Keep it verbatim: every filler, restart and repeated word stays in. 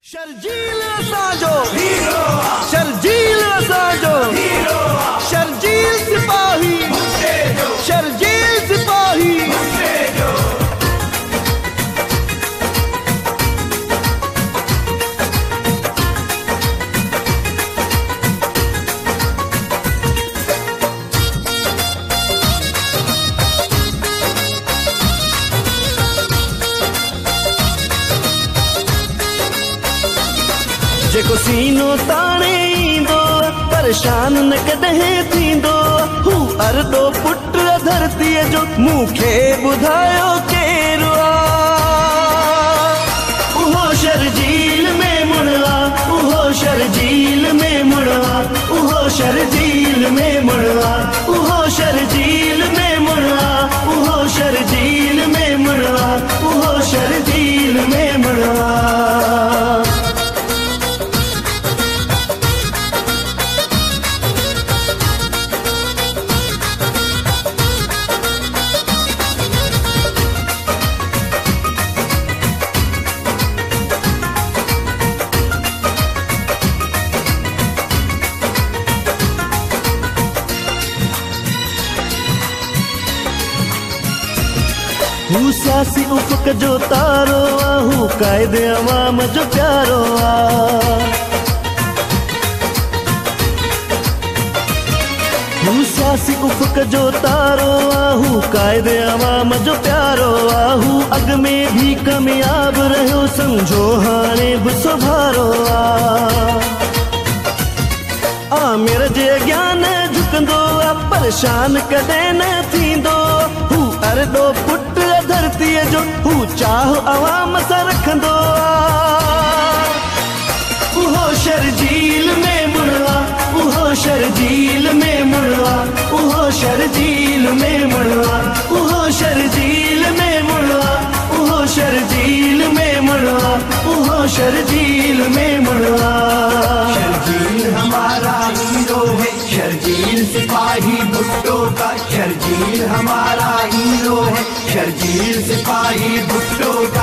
शर्जील असांजो हीरो, शर्जील असांजो हीरो, शर्जील सिपाही शर्जील सिपाही जेको सीनो ताणे ईंदो परेशान न कॾहिं थींदो हू अरदो पुट धरतीअ जो मूंखे ॿुधायो केरु आहे उहो शर्जील में मुड़वा उहो शर्जील में मुड़वा उहो शर्जील में मुड़वा उहो शर्जील में मुड़वा उहो शर्जील में मुड़वा उहो शर्जील में मुड़वा। हू सियासी उफ़क़ जो तारो आ हू क़ाइदे अवाम जो प्यारो आ हू सियासी उफ़क़ जो तारो आ हू क़ाइदे अवाम जो प्यारो आ हू अॻ में भी कामयाब रहियो समझो हाणे बि सुभारो आ आमिर जे अॻियां न झुकंदो आ परेशान कॾहिं न थींदो हू अरदो पुट धरतीअ जो हू चाह अवाम सां रखंदो आहे उहो शर्जील में मुड़वा उहो शर्जील में मुड़वा उहो शर्जील में मुड़वा उहो शर्जील में मुड़वा उहो शर्जील में मुड़वा उहो शर्जील में मुड़वा। शर्जील हमारा हीरो है शर्जील सिपाही भुट्टो का शर्जील हमारा हीरो है शर्जील सिपाही भुट्टो का।